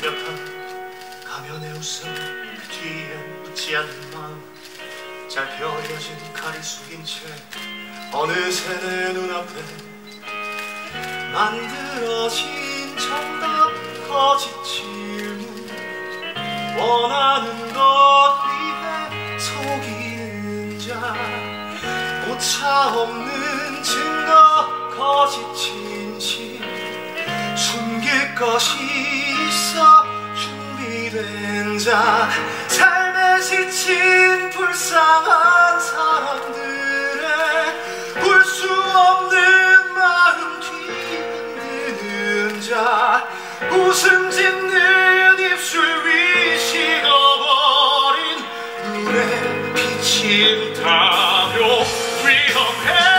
완벽한 가면의 웃음 그 뒤엔 웃지 않는 마음 잘 펴려진 칼이 숙인 채 어느새 내 눈앞에 만들어진 정답 거짓 질문 원하는 것 위해 속이는 자 오차 없는 증거 거짓 진실 숨길 것이 있어 준비된 자 삶에 지친 불쌍한 사람들의 볼 수 없는 마음 뒤흔드는 자 웃음 짓는 입술 위 식어버린 눈에 비친다며 위험해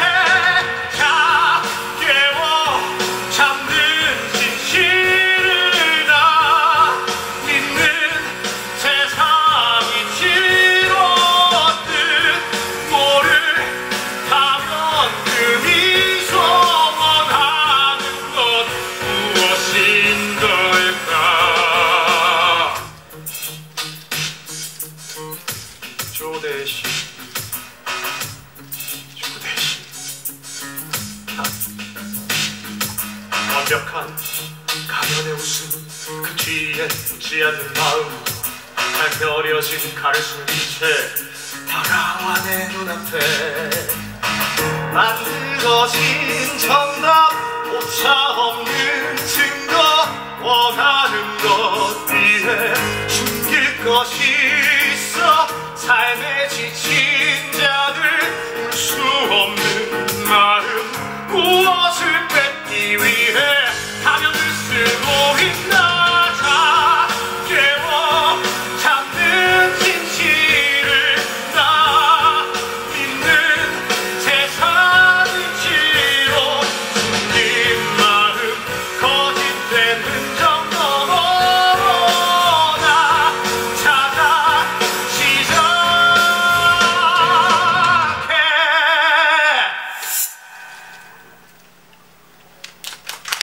완벽한 가면의 웃음 그 뒤에 웃지 않는 마음 잘 펴려진 칼을 숨긴 채 다가와 내 눈앞에 만들어진 정답 오차 없는 증거 원한